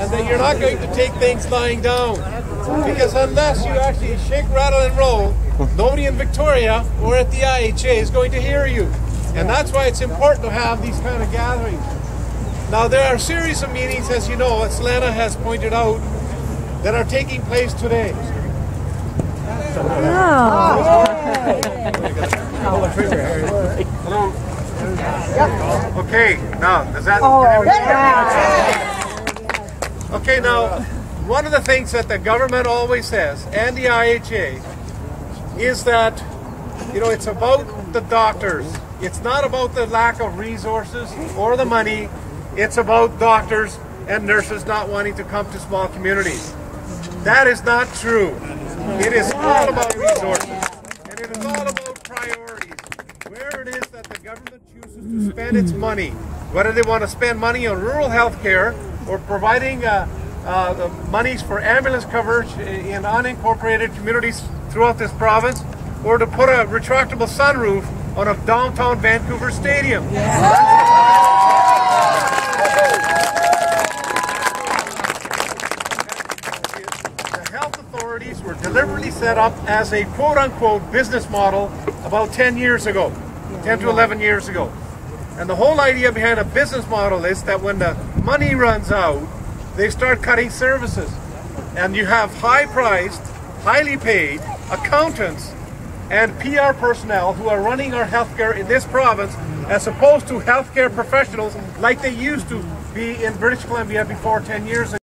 and that you're not going to take things lying down. Because unless you actually shake, rattle, and roll, nobody in Victoria or at the IHA is going to hear you. And that's why it's important to have these kind of gatherings. Now, there are a series of meetings, as you know, as Lana has pointed out, that are taking place today. Okay, now, does that... Okay, now, one of the things that the government always says, and the IHA, is that, you know, it's about the doctors. It's not about the lack of resources or the money. It's about doctors and nurses not wanting to come to small communities. That is not true. It is all about resources, and it is all about priorities. Where it is that the government chooses to spend its money, whether they want to spend money on rural health care or providing the monies for ambulance coverage in unincorporated communities throughout this province, or to put a retractable sunroof on a downtown Vancouver stadium. The health authorities were deliberately set up as a quote-unquote business model about 10 years ago, 10 to 11 years ago. And the whole idea behind a business model is that when the money runs out, they start cutting services. And you have high-priced, highly paid accountants and PR personnel who are running our healthcare in this province, as opposed to healthcare professionals like they used to be in British Columbia before 10 years ago.